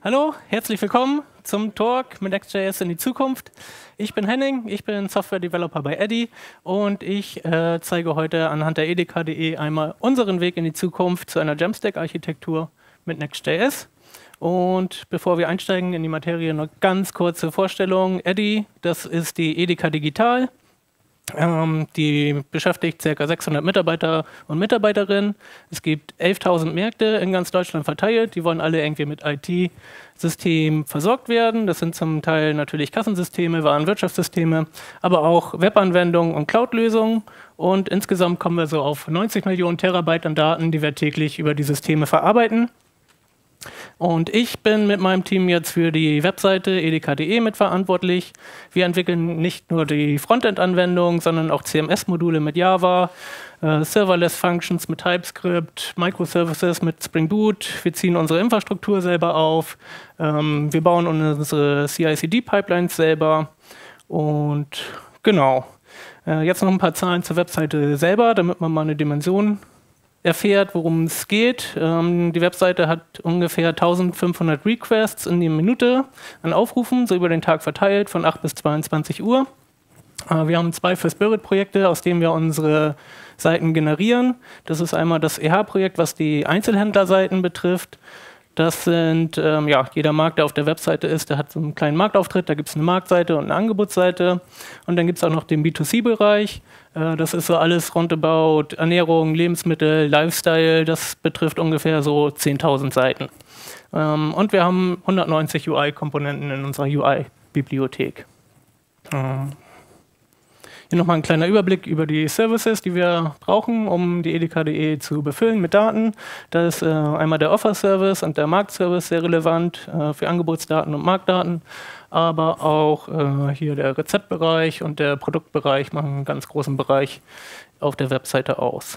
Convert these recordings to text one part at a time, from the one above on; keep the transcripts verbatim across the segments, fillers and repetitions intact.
Hallo, herzlich willkommen zum Talk mit Next.js in die Zukunft. Ich bin Henning, ich bin Software-Developer bei Eddy und ich äh, zeige heute anhand der E D K punkt de einmal unseren Weg in die Zukunft zu einer Jamstack-Architektur mit Next.js. Und bevor wir einsteigen in die Materie, noch ganz kurze Vorstellung. Eddy, das ist die E D K Digital. Ähm, die beschäftigt ca. sechshundert Mitarbeiter und Mitarbeiterinnen. Es gibt elftausend Märkte in ganz Deutschland verteilt. Die wollen alle irgendwie mit I T-Systemen versorgt werden. Das sind zum Teil natürlich Kassensysteme, Warenwirtschaftssysteme, aber auch Webanwendungen und Cloud-Lösungen. Und insgesamt kommen wir so auf neunzig Millionen Terabyte an Daten, die wir täglich über die Systeme verarbeiten. Und ich bin mit meinem Team jetzt für die Webseite E D K punkt de mitverantwortlich. Wir entwickeln nicht nur die Frontend-Anwendung, sondern auch C M S-Module mit Java, äh, Serverless-Functions mit TypeScript, Microservices mit Spring Boot. Wir ziehen unsere Infrastruktur selber auf. Ähm, wir bauen unsere C I C D-Pipelines selber. Und genau. Äh, jetzt noch ein paar Zahlen zur Webseite selber, damit man mal eine Dimension erfährt, worum es geht. Ähm, die Webseite hat ungefähr eintausendfünfhundert Requests in die Minute an Aufrufen, so über den Tag verteilt, von acht bis zweiundzwanzig Uhr. Äh, wir haben zwei For-Spirit-Projekte, aus denen wir unsere Seiten generieren. Das ist einmal das E H-Projekt, was die Einzelhändlerseiten betrifft. Das sind, ähm, ja, jeder Markt, der auf der Webseite ist, der hat so einen kleinen Marktauftritt, da gibt es eine Marktseite und eine Angebotsseite. Und dann gibt es auch noch den B zwei C-Bereich. Äh, das ist so alles roundabout Ernährung, Lebensmittel, Lifestyle. Das betrifft ungefähr so zehntausend Seiten. Ähm, und wir haben hundertneunzig U I-Komponenten in unserer U I-Bibliothek. Ähm. Hier nochmal ein kleiner Überblick über die Services, die wir brauchen, um die E D K punkt de zu befüllen mit Daten. Da ist äh, einmal der Offer-Service und der Markt-Service sehr relevant äh, für Angebotsdaten und Marktdaten. Aber auch äh, hier der Rezeptbereich und der Produktbereich machen einen ganz großen Bereich auf der Webseite aus.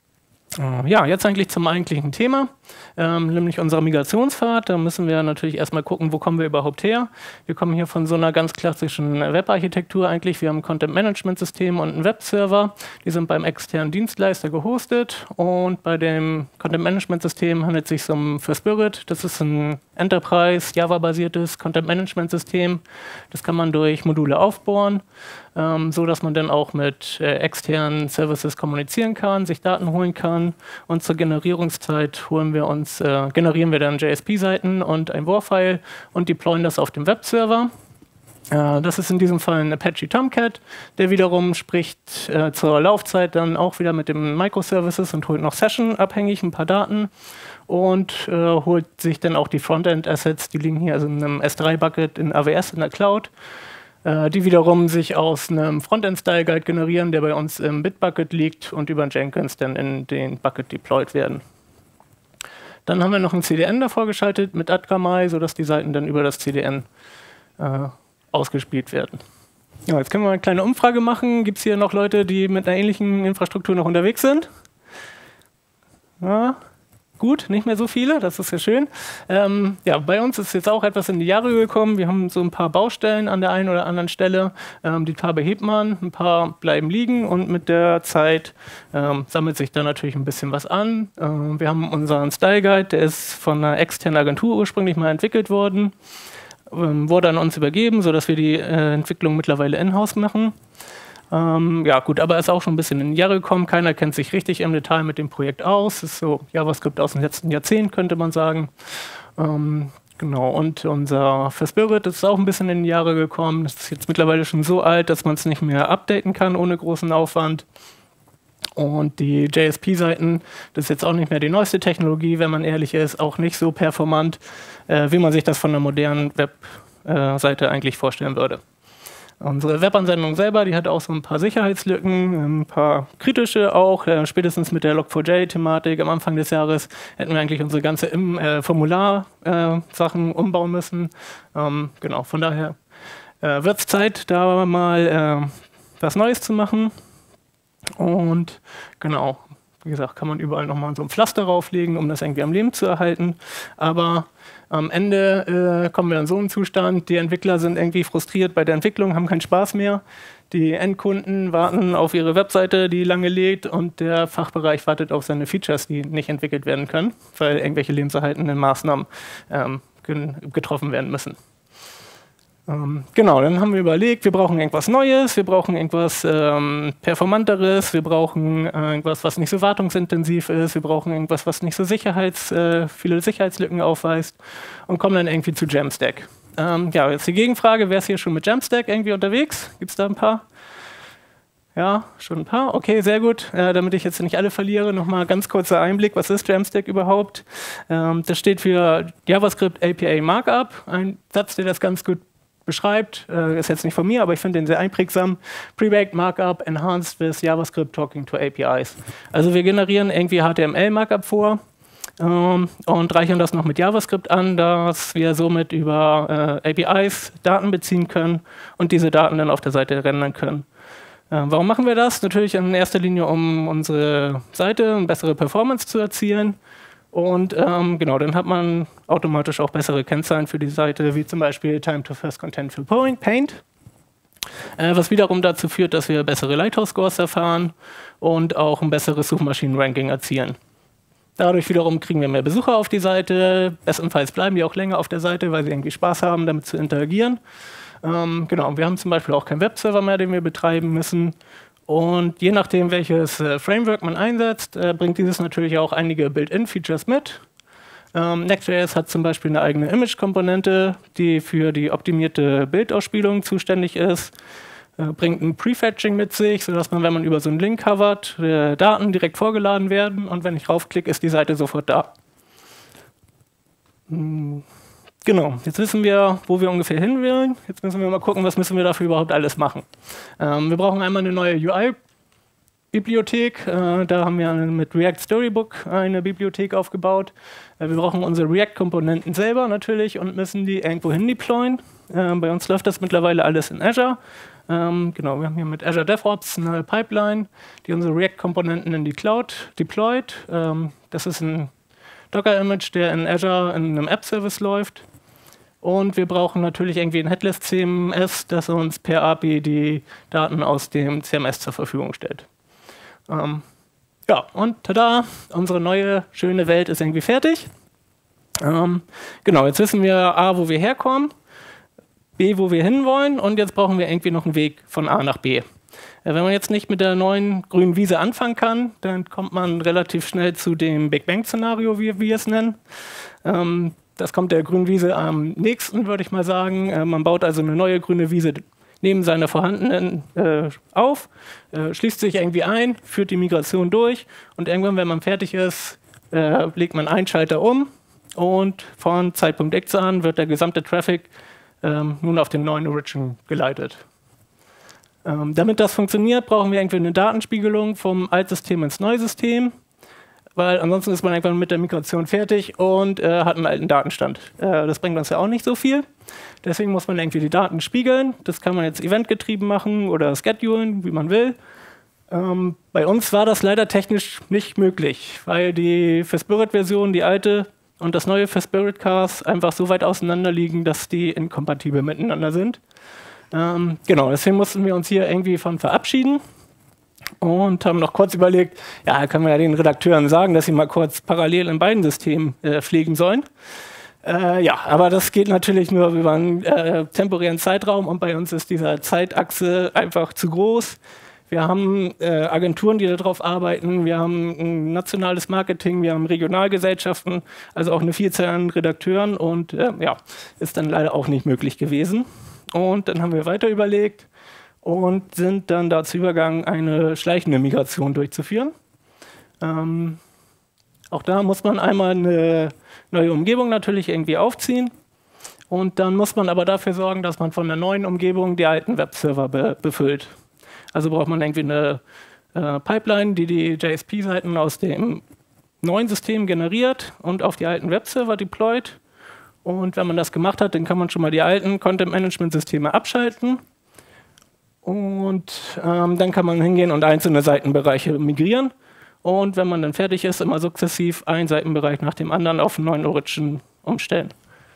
Äh, ja, jetzt eigentlich zum eigentlichen Thema, ähm, nämlich unserer Migrationspfad. Da müssen wir natürlich erstmal gucken, wo kommen wir überhaupt her. Wir kommen hier von so einer ganz klassischen Webarchitektur eigentlich. Wir haben ein Content-Management-System und einen Webserver. Die sind beim externen Dienstleister gehostet. Und bei dem Content-Management-System handelt es sich um For-Spirit. Das ist ein Enterprise-Java-basiertes Content-Management-System. Das kann man durch Module aufbohren, ähm, so dass man dann auch mit äh, externen Services kommunizieren kann, sich Daten holen kann. Und zur Generierungszeit holen wir uns, äh, generieren wir dann J S P-Seiten und ein War-File und deployen das auf dem Webserver. Äh, das ist in diesem Fall ein Apache Tomcat, der wiederum spricht äh, zur Laufzeit dann auch wieder mit den Microservices und holt noch Session-abhängig ein paar Daten und äh, holt sich dann auch die Frontend-Assets, die liegen hier also in einem S drei Bucket in A W S in der Cloud, äh, die wiederum sich aus einem Frontend-Style-Guide generieren, der bei uns im Bitbucket liegt und über Jenkins dann in den Bucket deployed werden. Dann haben wir noch ein C D N davor geschaltet mit Adgamai, sodass die Seiten dann über das C D N äh, ausgespielt werden. Ja, jetzt können wir eine kleine Umfrage machen. Gibt es hier noch Leute, die mit einer ähnlichen Infrastruktur noch unterwegs sind? Ja, gut, nicht mehr so viele, das ist ja schön. Ähm, ja, bei uns ist jetzt auch etwas in die Jahre gekommen. Wir haben so ein paar Baustellen an der einen oder anderen Stelle. Ähm, die paar behebt man, ein paar bleiben liegen und mit der Zeit ähm, sammelt sich da natürlich ein bisschen was an. Ähm, wir haben unseren Style Guide, der ist von einer externen Agentur ursprünglich mal entwickelt worden. Wurde an uns übergeben, sodass wir die äh, Entwicklung mittlerweile in-house machen. Ähm, ja gut, aber ist auch schon ein bisschen in die Jahre gekommen. Keiner kennt sich richtig im Detail mit dem Projekt aus. Das ist so JavaScript aus dem letzten Jahrzehnt, könnte man sagen. Ähm, genau, und unser For-Spirit ist auch ein bisschen in die Jahre gekommen. Das ist jetzt mittlerweile schon so alt, dass man es nicht mehr updaten kann ohne großen Aufwand. Und die J S P-Seiten, das ist jetzt auch nicht mehr die neueste Technologie, wenn man ehrlich ist, auch nicht so performant, äh, wie man sich das von einer modernen Webseite äh, eigentlich vorstellen würde. Unsere Webanwendung selber, die hat auch so ein paar Sicherheitslücken, ein paar kritische auch. Äh, spätestens mit der Log four j-Thematik am Anfang des Jahres hätten wir eigentlich unsere ganze im, äh, Formular-Sachen äh, umbauen müssen. Ähm, genau, von daher äh, wird es Zeit, da mal äh, was Neues zu machen. Und genau, wie gesagt, kann man überall nochmal so ein Pflaster rauflegen, um das irgendwie am Leben zu erhalten. Aber am Ende äh, kommen wir in so einen Zustand, die Entwickler sind irgendwie frustriert bei der Entwicklung, haben keinen Spaß mehr. Die Endkunden warten auf ihre Webseite, die lange lädt, und der Fachbereich wartet auf seine Features, die nicht entwickelt werden können, weil irgendwelche lebenserhaltenden Maßnahmen ähm, getroffen werden müssen. Ähm, genau, dann haben wir überlegt, wir brauchen irgendwas Neues, wir brauchen irgendwas ähm, Performanteres, wir brauchen äh, irgendwas, was nicht so wartungsintensiv ist, wir brauchen irgendwas, was nicht so Sicherheits, äh, viele Sicherheitslücken aufweist und kommen dann irgendwie zu Jamstack. Ähm, ja, jetzt die Gegenfrage, wer ist hier schon mit Jamstack irgendwie unterwegs? Gibt es da ein paar? Ja, schon ein paar. Okay, sehr gut. Äh, damit ich jetzt nicht alle verliere, nochmal ganz kurzer Einblick. Was ist Jamstack überhaupt? Ähm, das steht für JavaScript A P I Markup. Ein Satz, der das ganz gut beschreibt. Äh, ist jetzt nicht von mir, aber ich finde den sehr einprägsam. Pre-baked Markup enhanced with JavaScript talking to A P Is. Also wir generieren irgendwie H T M L-Markup vor ähm, und reichern das noch mit JavaScript an, dass wir somit über äh, A P Is Daten beziehen können und diese Daten dann auf der Seite rendern können. Warum machen wir das? Natürlich in erster Linie, um unsere Seite eine bessere Performance zu erzielen. Und ähm, genau, dann hat man automatisch auch bessere Kennzahlen für die Seite, wie zum Beispiel Time to First Content für Paint, äh, was wiederum dazu führt, dass wir bessere Lighthouse-Scores erfahren und auch ein besseres Suchmaschinen-Ranking erzielen. Dadurch wiederum kriegen wir mehr Besucher auf die Seite. Bestenfalls bleiben die auch länger auf der Seite, weil sie irgendwie Spaß haben, damit zu interagieren. Ähm, genau, wir haben zum Beispiel auch keinen Webserver mehr, den wir betreiben müssen. Und je nachdem, welches äh, Framework man einsetzt, äh, bringt dieses natürlich auch einige Built-in-Features mit. Ähm, Next.js hat zum Beispiel eine eigene Image-Komponente, die für die optimierte Bildausspielung zuständig ist. Äh, bringt ein Prefetching mit sich, sodass man, wenn man über so einen Link hovert, äh, Daten direkt vorgeladen werden. Und wenn ich raufklicke, ist die Seite sofort da. Hm. Genau, jetzt wissen wir, wo wir ungefähr hin wollen. Jetzt müssen wir mal gucken, was müssen wir dafür überhaupt alles machen. Ähm, wir brauchen einmal eine neue U I-Bibliothek. Äh, da haben wir mit React Storybook eine Bibliothek aufgebaut. Äh, wir brauchen unsere React-Komponenten selber natürlich und müssen die irgendwo hin deployen. Äh, bei uns läuft das mittlerweile alles in Azure. Ähm, genau, wir haben hier mit Azure DevOps eine Pipeline, die unsere React-Komponenten in die Cloud deployt. Ähm, das ist ein Docker-Image, der in Azure in einem App-Service läuft. Und wir brauchen natürlich irgendwie ein Headless-C M S, das uns per A P I die Daten aus dem C M S zur Verfügung stellt. Ähm, ja, und tada, unsere neue, schöne Welt ist irgendwie fertig. Ähm, genau, jetzt wissen wir A, wo wir herkommen, B, wo wir hinwollen und jetzt brauchen wir irgendwie noch einen Weg von A nach B. Wenn man jetzt nicht mit der neuen grünen Wiese anfangen kann, dann kommt man relativ schnell zu dem Big Bang-Szenario, wie wir es nennen. Ähm, das kommt der grünen Wiese am nächsten, würde ich mal sagen. Äh, man baut also eine neue grüne Wiese neben seiner vorhandenen äh, auf, äh, schließt sich irgendwie ein, führt die Migration durch und irgendwann, wenn man fertig ist, äh, legt man einen Schalter um und von Zeitpunkt X an wird der gesamte Traffic ähm, nun auf den neuen Origin geleitet. Ähm, damit das funktioniert, brauchen wir irgendwie eine Datenspiegelung vom Altsystem ins Neusystem, weil ansonsten ist man irgendwann mit der Migration fertig und äh, hat einen alten Datenstand. Äh, das bringt uns ja auch nicht so viel. Deswegen muss man irgendwie die Daten spiegeln. Das kann man jetzt eventgetrieben machen oder schedulen, wie man will. Ähm, bei uns war das leider technisch nicht möglich, weil die ForSpirit-Version, die alte und das neue ForSpirit-Cars einfach so weit auseinander liegen, dass die inkompatibel miteinander sind. Ähm, genau, deswegen mussten wir uns hier irgendwie von verabschieden und haben noch kurz überlegt, ja, können wir ja den Redakteuren sagen, dass sie mal kurz parallel in beiden Systemen äh, pflegen sollen. Äh, ja, aber das geht natürlich nur über einen äh, temporären Zeitraum und bei uns ist diese Zeitachse einfach zu groß. Wir haben äh, Agenturen, die darauf arbeiten, wir haben ein nationales Marketing, wir haben Regionalgesellschaften, also auch eine Vielzahl an Redakteuren und äh, ja, ist dann leider auch nicht möglich gewesen. Und dann haben wir weiter überlegt und sind dann dazu übergegangen, eine schleichende Migration durchzuführen. Ähm, auch da muss man einmal eine neue Umgebung natürlich irgendwie aufziehen. Und dann muss man aber dafür sorgen, dass man von der neuen Umgebung die alten Webserver be befüllt. Also braucht man irgendwie eine äh, Pipeline, die die J S P-Seiten aus dem neuen System generiert und auf die alten Webserver deployt. Und wenn man das gemacht hat, dann kann man schon mal die alten Content-Management-Systeme abschalten. Und ähm, dann kann man hingehen und einzelne Seitenbereiche migrieren. Und wenn man dann fertig ist, immer sukzessiv einen Seitenbereich nach dem anderen auf einen neuen Origin umstellen.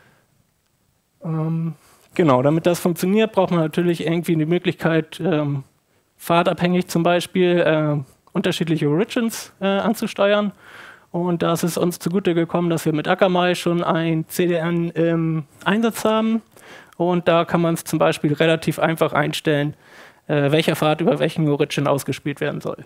Ähm, genau, damit das funktioniert, braucht man natürlich irgendwie die Möglichkeit, ähm, pfadabhängig zum Beispiel äh, unterschiedliche Origins äh, anzusteuern. Und da ist es uns zugute gekommen, dass wir mit Akamai schon ein C D N im Einsatz haben. Und da kann man es zum Beispiel relativ einfach einstellen, äh, welcher Pfad über welchen Origin ausgespielt werden soll.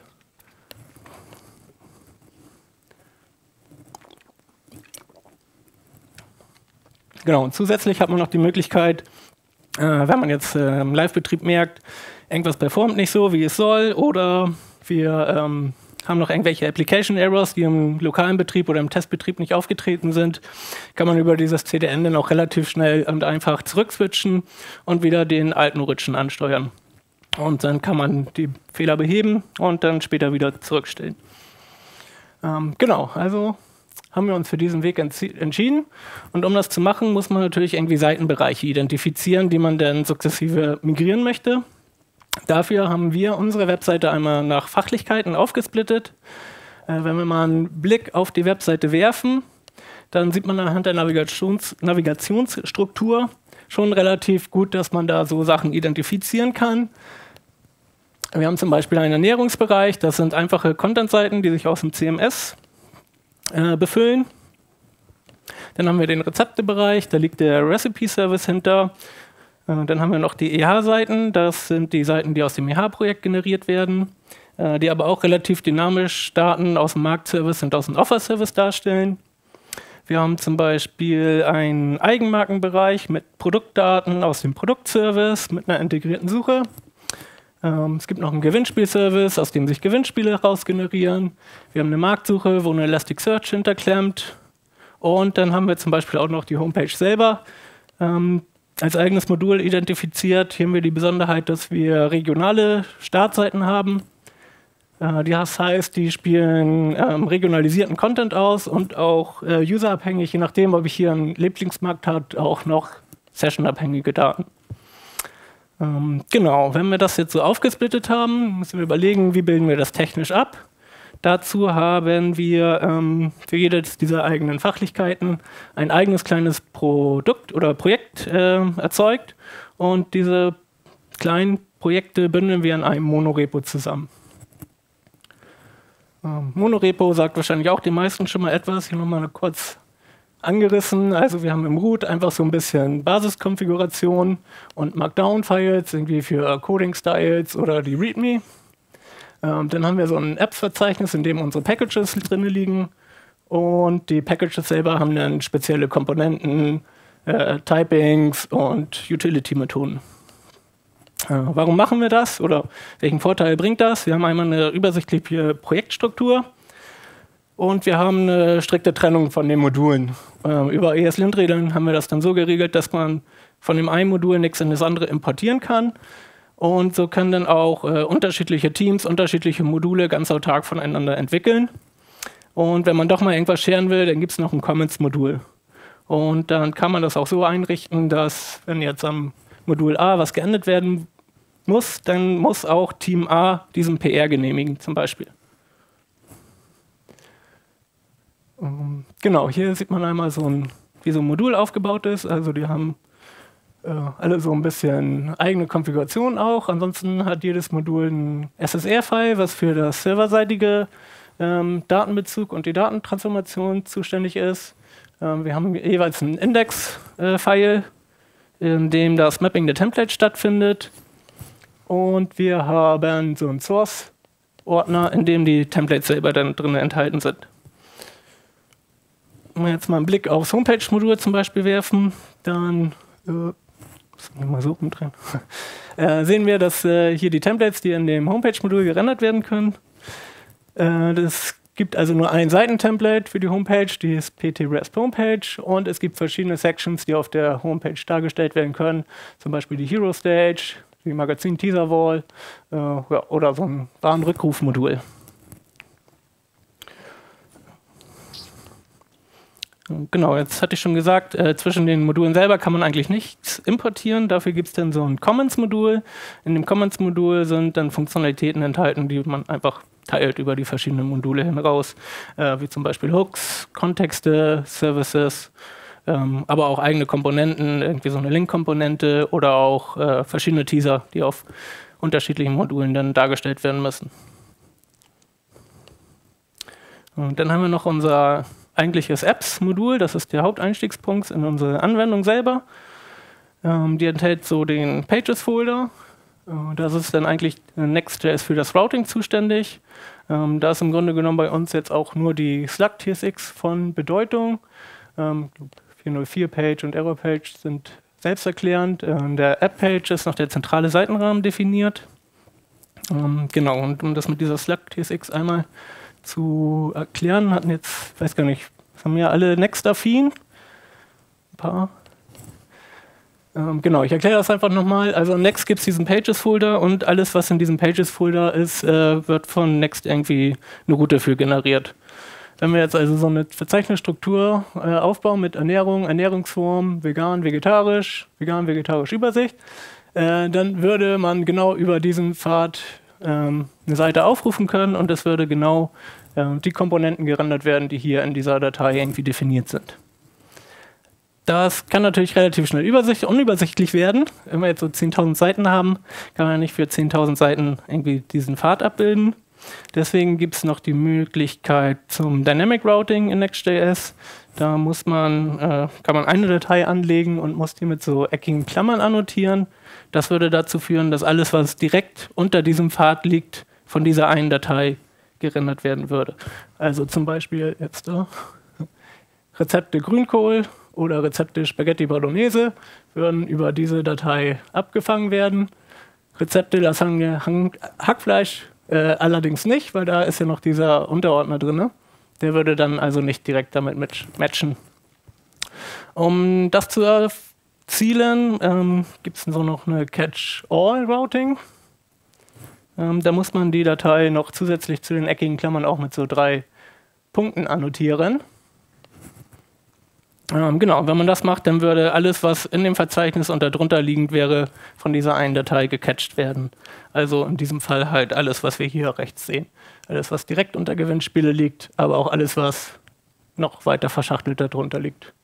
Genau, und zusätzlich hat man noch die Möglichkeit, äh, wenn man jetzt äh, im Live-Betrieb merkt, irgendwas performt nicht so, wie es soll, oder wir ähm, haben noch irgendwelche Application Errors, die im lokalen Betrieb oder im Testbetrieb nicht aufgetreten sind, kann man über dieses C D N dann auch relativ schnell und einfach zurückswitchen und wieder den alten Origin ansteuern. Und dann kann man die Fehler beheben und dann später wieder zurückstellen. Ähm, genau, also haben wir uns für diesen Weg entschieden. Und um das zu machen, muss man natürlich irgendwie Seitenbereiche identifizieren, die man dann sukzessive migrieren möchte. Dafür haben wir unsere Webseite einmal nach Fachlichkeiten aufgesplittet. Äh, wenn wir mal einen Blick auf die Webseite werfen, dann sieht man anhand der Navigations Navigationsstruktur schon relativ gut, dass man da so Sachen identifizieren kann. Wir haben zum Beispiel einen Ernährungsbereich, das sind einfache Content-Seiten, die sich aus dem C M S äh, befüllen. Dann haben wir den Rezeptebereich, da liegt der Recipe-Service hinter. Äh, dann haben wir noch die E H-Seiten, das sind die Seiten, die aus dem E H-Projekt generiert werden, äh, die aber auch relativ dynamisch Daten aus dem Marktservice und aus dem Offer-Service darstellen. Wir haben zum Beispiel einen Eigenmarkenbereich mit Produktdaten aus dem Produktservice mit einer integrierten Suche. Ähm, es gibt noch einen Gewinnspielservice, aus dem sich Gewinnspiele heraus generieren. Wir haben eine Marktsuche, wo eine Elasticsearch hinterklemmt. Und dann haben wir zum Beispiel auch noch die Homepage selber ähm, als eigenes Modul identifiziert. Hier haben wir die Besonderheit, dass wir regionale Startseiten haben. Äh, das heißt, die spielen ähm, regionalisierten Content aus und auch äh, userabhängig, je nachdem, ob ich hier einen Lieblingsmarkt habe, auch noch sessionabhängige Daten. Ähm, genau, wenn wir das jetzt so aufgesplittet haben, müssen wir überlegen, wie bilden wir das technisch ab. Dazu haben wir ähm, für jedes dieser eigenen Fachlichkeiten ein eigenes kleines Produkt oder Projekt äh, erzeugt und diese kleinen Projekte bündeln wir in einem Monorepo zusammen. Ähm, Monorepo sagt wahrscheinlich auch den meisten schon mal etwas, hier nochmal kurz angerissen. Also wir haben im Root einfach so ein bisschen Basiskonfiguration und Markdown-Files, irgendwie für Coding-Styles oder die README. Ähm, dann haben wir so ein Apps-Verzeichnis, in dem unsere Packages drin liegen. Und die Packages selber haben dann spezielle Komponenten, äh, Typings und Utility-Methoden. Äh, warum machen wir das? Oder welchen Vorteil bringt das? Wir haben einmal eine übersichtliche Projektstruktur. Und wir haben eine strikte Trennung von den Modulen. Ähm, über E S Lint-Regeln haben wir das dann so geregelt, dass man von dem einen Modul nichts in das andere importieren kann. Und so können dann auch äh, unterschiedliche Teams, unterschiedliche Module ganz autark voneinander entwickeln. Und wenn man doch mal irgendwas scheren will, dann gibt es noch ein Comments-Modul. Und dann kann man das auch so einrichten, dass wenn jetzt am Modul A was geändert werden muss, dann muss auch Team A diesen P R genehmigen zum Beispiel. Genau, hier sieht man einmal, so ein, wie so ein Modul aufgebaut ist. Also die haben äh, alle so ein bisschen eigene Konfiguration auch. Ansonsten hat jedes Modul ein S S R-File, was für das serverseitige ähm, Datenbezug und die Datentransformation zuständig ist. Ähm, wir haben jeweils einen Index-File, äh, in dem das Mapping der Templates stattfindet. Und wir haben so einen Source-Ordner, in dem die Templates selber dann drin enthalten sind. Wenn wir jetzt mal einen Blick aufs Homepage-Modul zum Beispiel werfen, dann äh, mal so umdrehen. äh, sehen wir, dass äh, hier die Templates, die in dem Homepage-Modul gerendert werden können. Äh, das gibt also nur ein Seitentemplate für die Homepage, die ist P T REST Homepage, und es gibt verschiedene Sections, die auf der Homepage dargestellt werden können, zum Beispiel die Hero Stage, die Magazin Teaser Wall äh, ja, oder so ein Warenrückrufmodul. Genau, jetzt hatte ich schon gesagt, äh, zwischen den Modulen selber kann man eigentlich nichts importieren. Dafür gibt es dann so ein Commons-Modul. In dem Commons-Modul sind dann Funktionalitäten enthalten, die man einfach teilt über die verschiedenen Module hinaus, äh, wie zum Beispiel Hooks, Kontexte, Services, ähm, aber auch eigene Komponenten, irgendwie so eine Link-Komponente oder auch äh, verschiedene Teaser, die auf unterschiedlichen Modulen dann dargestellt werden müssen. Und dann haben wir noch unser eigentliches Apps-Modul, das ist der Haupteinstiegspunkt in unsere Anwendung selber. Ähm, die enthält so den Pages-Folder. Äh, das ist dann eigentlich Next.js für das Routing zuständig. Ähm, da ist im Grunde genommen bei uns jetzt auch nur die Slug T S X von Bedeutung. Ähm, vierhundertvier-Page und Error-Page sind selbsterklärend. Äh, in der App-Page ist noch der zentrale Seitenrahmen definiert. Ähm, genau, und um das mit dieser Slug T S X einmal zu erklären, hatten jetzt, ich weiß gar nicht, haben ja alle Next-affin? Ein paar. Ähm, genau, ich erkläre das einfach nochmal. Also in Next gibt es diesen Pages-Folder und alles, was in diesem Pages-Folder ist, äh, wird von Next irgendwie eine Route für generiert. Wenn wir jetzt also so eine Verzeichnisstruktur äh, aufbauen mit Ernährung, Ernährungsform, vegan, vegetarisch, vegan, vegetarisch Übersicht, äh, dann würde man genau über diesen Pfad ähm, eine Seite aufrufen können und es würde genau äh, die Komponenten gerendert werden, die hier in dieser Datei irgendwie definiert sind. Das kann natürlich relativ schnell übersicht, unübersichtlich werden. Wenn wir jetzt so zehntausend Seiten haben, kann man ja nicht für zehntausend Seiten irgendwie diesen Pfad abbilden. Deswegen gibt es noch die Möglichkeit zum Dynamic Routing in Next.js. Da muss man, äh, kann man eine Datei anlegen und muss die mit so eckigen Klammern annotieren. Das würde dazu führen, dass alles, was direkt unter diesem Pfad liegt, von dieser einen Datei gerendert werden würde. Also zum Beispiel jetzt da Rezepte Grünkohl oder Rezepte Spaghetti Bolognese würden über diese Datei abgefangen werden. Rezepte Lasagne Hackfleisch äh, allerdings nicht, weil da ist ja noch dieser Unterordner drin. Der würde dann also nicht direkt damit matchen. Um das zu erzielen, ähm, gibt es so noch eine Catch-all-Routing. Ähm, da muss man die Datei noch zusätzlich zu den eckigen Klammern auch mit so drei Punkten annotieren. Ähm, genau, wenn man das macht, dann würde alles, was in dem Verzeichnis und darunter liegend wäre, von dieser einen Datei gecatcht werden. Also in diesem Fall halt alles, was wir hier rechts sehen. Alles, was direkt unter Gewinnspiele liegt, aber auch alles, was noch weiter verschachtelt darunter liegt.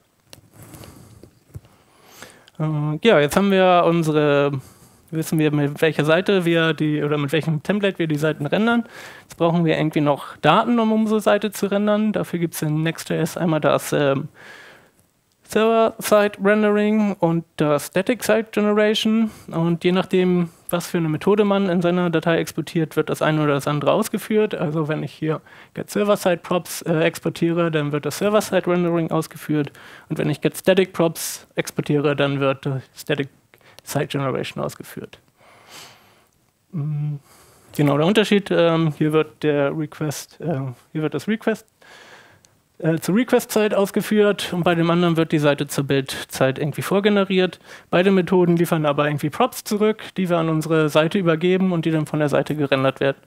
Äh, ja, jetzt haben wir unsere, wissen wir, mit welcher Seite wir die, oder mit welchem Template wir die Seiten rendern. Jetzt brauchen wir irgendwie noch Daten, um unsere Seite zu rendern. Dafür gibt es in Next.js einmal das ähm, Server-Side-Rendering und das Static-Side-Generation. Und je nachdem, was für eine Methode man in seiner Datei exportiert, wird das eine oder das andere ausgeführt. Also wenn ich hier get Server-Side-Props äh, exportiere, dann wird das Server-Side-Rendering ausgeführt. Und wenn ich get Static-Props exportiere, dann wird das Static-Side-Generation ausgeführt. Mhm. Genau, der Unterschied, ähm, hier wird der Request, äh, hier wird das Request äh, zur Request-Zeit ausgeführt und bei dem anderen wird die Seite zur Build-Zeit irgendwie vorgeneriert. Beide Methoden liefern aber irgendwie Props zurück, die wir an unsere Seite übergeben und die dann von der Seite gerendert werden.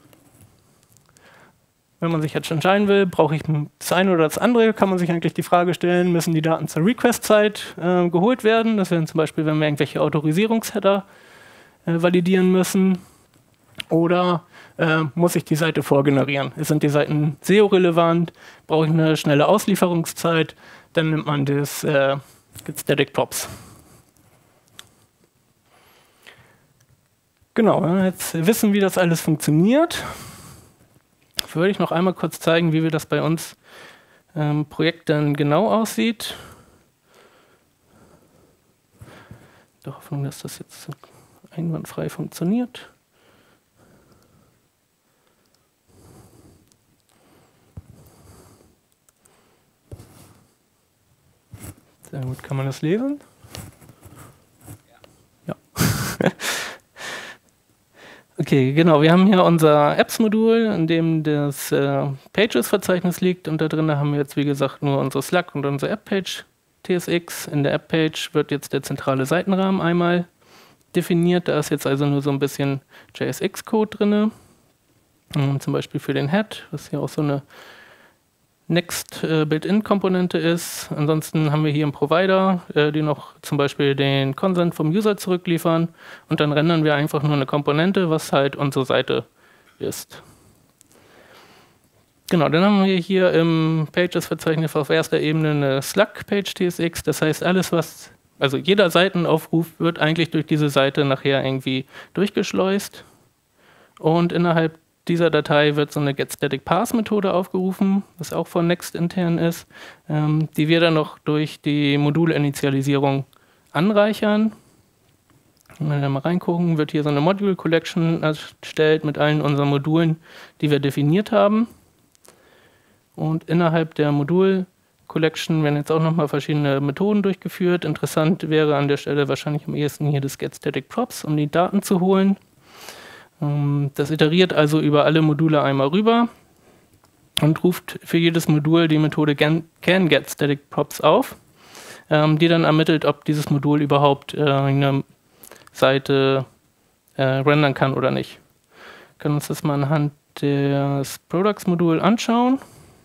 Wenn man sich jetzt entscheiden will, brauche ich das eine oder das andere, kann man sich eigentlich die Frage stellen, müssen die Daten zur Request-Zeit äh, geholt werden? Das wären zum Beispiel, wenn wir irgendwelche Autorisierungsheader äh, validieren müssen. Oder äh, muss ich die Seite vorgenerieren? Sind die Seiten S E O-relevant? Brauche ich eine schnelle Auslieferungszeit? Dann nimmt man das äh, Static Props. Genau, wenn wir jetzt wissen, wie das alles funktioniert, würde ich noch einmal kurz zeigen, wie wir das bei uns im Projekt dann genau aussieht. Der Hoffnung, dass das jetzt einwandfrei funktioniert. Sehr gut, kann man das lesen? Ja. Ja. Okay, genau, wir haben hier unser Apps-Modul, in dem das äh, Pages-Verzeichnis liegt und da drin haben wir jetzt, wie gesagt, nur unsere Slug und unsere App-Page T S X. In der App-Page wird jetzt der zentrale Seitenrahmen einmal definiert, da ist jetzt also nur so ein bisschen J S X-Code drin, ähm, zum Beispiel für den Head, was hier auch so eine Next-Built-In-Komponente ist. Ansonsten haben wir hier einen Provider, äh, die noch zum Beispiel den Consent vom User zurückliefern und dann rendern wir einfach nur eine Komponente, was halt unsere Seite ist. Genau, dann haben wir hier im Pages-Verzeichnis auf erster Ebene eine Slug-Page T S X, das heißt alles, was, also jeder Seitenaufruf wird eigentlich durch diese Seite nachher irgendwie durchgeschleust und innerhalb dieser Datei wird so eine getStaticParse-Methode aufgerufen, was auch von Next intern ist, ähm, die wir dann noch durch die Modulinitialisierung anreichern. Wenn wir da mal reingucken, wird hier so eine Module Collection erstellt mit allen unseren Modulen, die wir definiert haben. Und innerhalb der Modul Collection werden jetzt auch nochmal verschiedene Methoden durchgeführt. Interessant wäre an der Stelle wahrscheinlich am ehesten hier das getStaticProps, um die Daten zu holen. Das iteriert also über alle Module einmal rüber und ruft für jedes Modul die Methode CanGetStaticProps auf, die dann ermittelt, ob dieses Modul überhaupt eine Seite rendern kann oder nicht. Wir können uns das mal anhand des Products-Modul anschauen.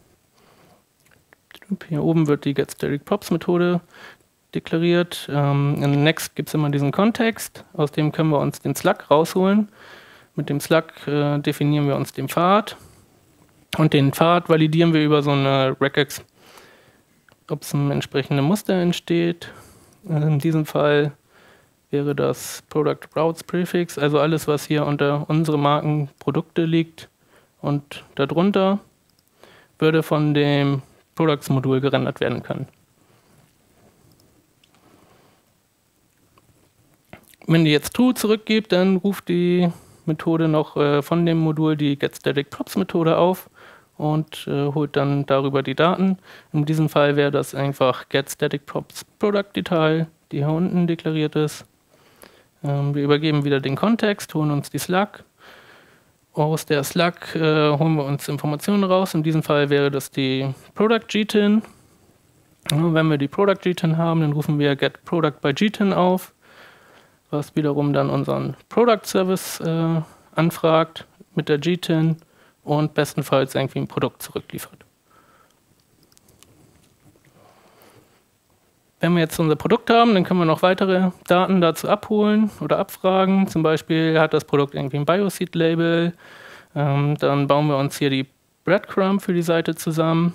Hier oben wird die getStaticProps-Methode deklariert. In Next gibt es immer diesen Kontext, aus dem können wir uns den Slug rausholen. Mit dem Slug äh, definieren wir uns den Pfad und den Pfad validieren wir über so eine Regex, ob es ein entsprechendes Muster entsteht. In diesem Fall wäre das Product Routes Prefix, also alles, was hier unter unsere Marken Produkte liegt und darunter würde von dem Products-Modul gerendert werden können. Wenn die jetzt True zurückgibt, dann ruft die Methode noch äh, von dem Modul die getStaticProps-Methode auf und äh, holt dann darüber die Daten. In diesem Fall wäre das einfach getStaticProps-Product-Detail, die hier unten deklariert ist. Ähm, wir übergeben wieder den Kontext, holen uns die Slug. Aus der Slug äh, holen wir uns Informationen raus. In diesem Fall wäre das die Product-G-Tin. Ja, wenn wir die Product-G-Tin haben, dann rufen wir getProductByGTin auf, was wiederum dann unseren Product Service äh, anfragt mit der G-Tin und bestenfalls irgendwie ein Produkt zurückliefert. Wenn wir jetzt unser Produkt haben, dann können wir noch weitere Daten dazu abholen oder abfragen. Zum Beispiel hat das Produkt irgendwie ein Bioseed-Label. Ähm, dann bauen wir uns hier die Breadcrumb für die Seite zusammen.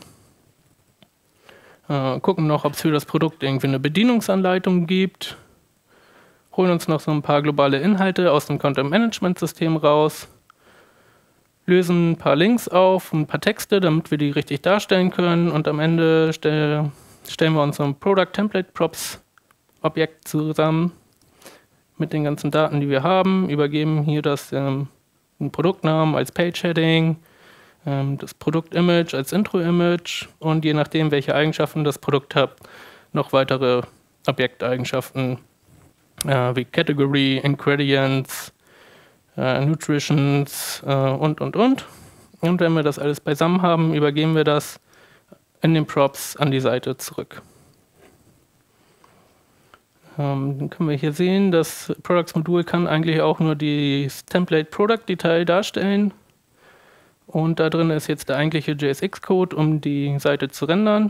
Äh, gucken noch, ob es für das Produkt irgendwie eine Bedienungsanleitung gibt. Holen uns noch so ein paar globale Inhalte aus dem Content-Management-System raus, lösen ein paar Links auf, ein paar Texte, damit wir die richtig darstellen können und am Ende stell, stellen wir uns so ein Product-Template-Props-Objekt zusammen mit den ganzen Daten, die wir haben, übergeben hier das ähm, einen Produktnamen als Page-Heading, ähm, das Produkt-Image als Intro-Image und je nachdem, welche Eigenschaften das Produkt hat, noch weitere Objekteigenschaften Äh, wie Category, Ingredients, äh, Nutritions äh, und, und, und. Und wenn wir das alles beisammen haben, übergeben wir das in den Props an die Seite zurück. Ähm, dann können wir hier sehen, das Products-Modul kann eigentlich auch nur das Template-Product-Detail darstellen. Und da drin ist jetzt der eigentliche J S X-Code, um die Seite zu rendern.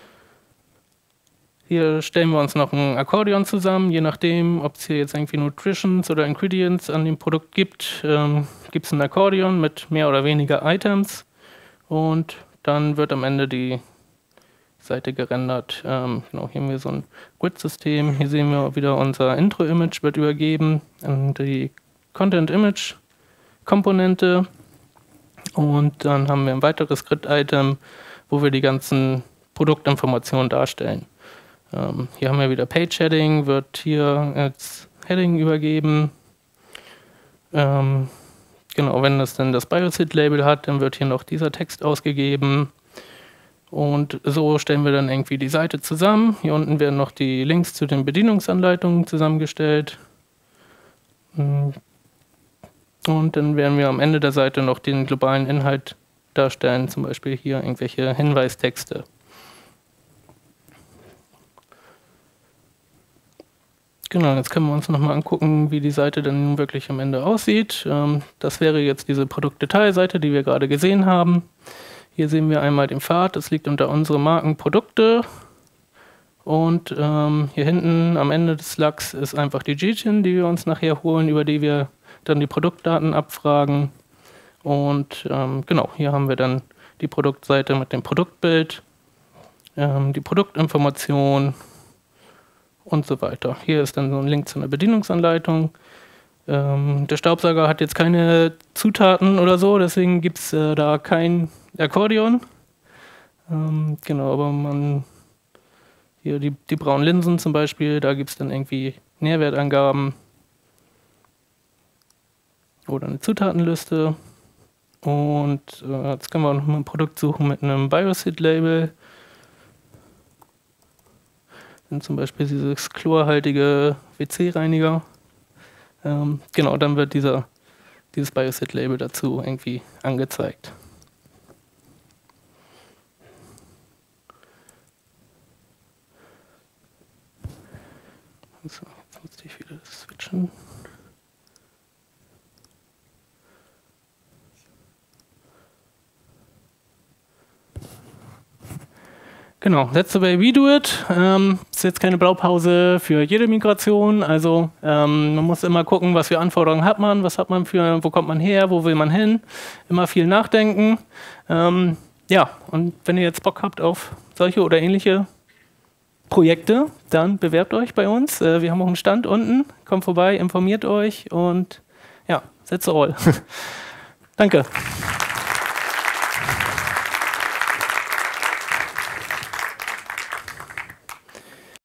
Hier stellen wir uns noch ein Akkordeon zusammen, je nachdem, ob es hier jetzt irgendwie Nutritions oder Ingredients an dem Produkt gibt, ähm, gibt es ein Akkordeon mit mehr oder weniger Items und dann wird am Ende die Seite gerendert. Ähm, genau, hier haben wir so ein Grid-System, hier sehen wir wieder unser Intro-Image wird übergeben an die Content-Image-Komponente und dann haben wir ein weiteres Grid-Item, wo wir die ganzen Produktinformationen darstellen. Ähm, hier haben wir wieder Page-Heading, wird hier als Heading übergeben. Ähm, genau, wenn das dann das Bioseed-Label hat, dann wird hier noch dieser Text ausgegeben. Und so stellen wir dann irgendwie die Seite zusammen. Hier unten werden noch die Links zu den Bedienungsanleitungen zusammengestellt. Und dann werden wir am Ende der Seite noch den globalen Inhalt darstellen, zum Beispiel hier irgendwelche Hinweistexte. Genau, jetzt können wir uns nochmal angucken, wie die Seite dann nun wirklich am Ende aussieht. Ähm, das wäre jetzt diese Produktdetailseite, die wir gerade gesehen haben. Hier sehen wir einmal den Pfad, das liegt unter unsere Marken Produkte. Und ähm, hier hinten am Ende des Slugs ist einfach die G-Tin, die wir uns nachher holen, über die wir dann die Produktdaten abfragen. Und ähm, genau, hier haben wir dann die Produktseite mit dem Produktbild, ähm, die Produktinformation und so weiter. Hier ist dann so ein Link zu einer Bedienungsanleitung. Ähm, der Staubsauger hat jetzt keine Zutaten oder so, deswegen gibt es äh, da kein Akkordeon. Ähm, genau, aber man, hier die, die braunen Linsen zum Beispiel, da gibt es dann irgendwie Nährwertangaben oder eine Zutatenliste. Und äh, jetzt können wir auch noch mal ein Produkt suchen mit einem Biosid-Label. Dann zum Beispiel dieses chlorhaltige W C-Reiniger. Ähm, genau, dann wird dieser, dieses Biosid-Label dazu irgendwie angezeigt. So, jetzt muss ich wieder switchen. Genau, that's the way we do it. Ähm, ist jetzt keine Blaupause für jede Migration. Also ähm, man muss immer gucken, was für Anforderungen hat man, was hat man für, wo kommt man her, wo will man hin. Immer viel nachdenken. Ähm, ja, und wenn ihr jetzt Bock habt auf solche oder ähnliche Projekte, dann bewerbt euch bei uns. Äh, wir haben auch einen Stand unten. Kommt vorbei, informiert euch und ja, that's all. Danke.